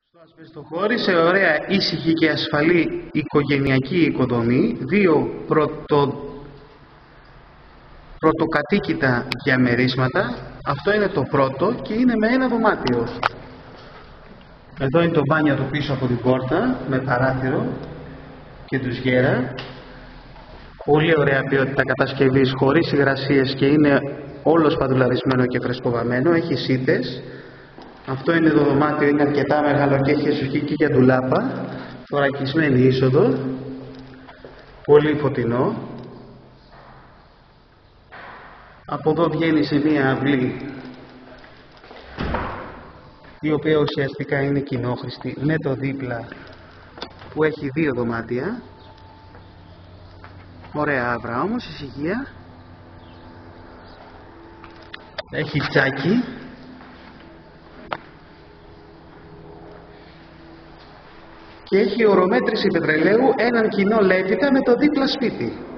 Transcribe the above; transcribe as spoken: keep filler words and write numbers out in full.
Στο ασβεστοχώρι, σε ωραία ήσυχη και ασφαλή οικογενειακή οικοδομή, δύο πρωτο... πρωτοκατοίκητα διαμερίσματα. Αυτό είναι το πρώτο και είναι με ένα δωμάτιο. Εδώ είναι το μπάνιο του πίσω από την πόρτα, με παράθυρο και ντουζιέρα. Πολύ ωραία ποιότητα κατασκευής, χωρίς υγρασίες και είναι όλο σπαντουλαρισμένο και φρεσκοβαμμένο. Έχει σίτες. Αυτό είναι το δωμάτιο, είναι αρκετά μεγάλο και έχει εσοχή και για ντουλάπα. Θωρακισμένη είσοδο. Πολύ φωτεινό. Από εδώ βγαίνει σε μία αυλή, η οποία ουσιαστικά είναι κοινόχρηστη, με το δίπλα που έχει δύο δωμάτια. Ωραία άβρα όμως, ησυχία. Έχει τσάκι. Και έχει ορομέτρηση πετρελαίου, έναν κοινό λέβητα με το δίπλα σπίτι.